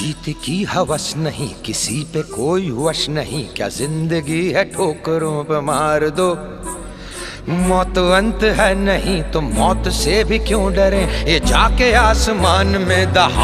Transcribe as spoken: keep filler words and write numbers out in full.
जीत की हवस नहीं, किसी पे कोई वश नहीं, क्या जिंदगी है ठोकरों पे मार दो। मौत अंत है नहीं तो मौत से भी क्यों डरे, ये जाके आसमान में दहा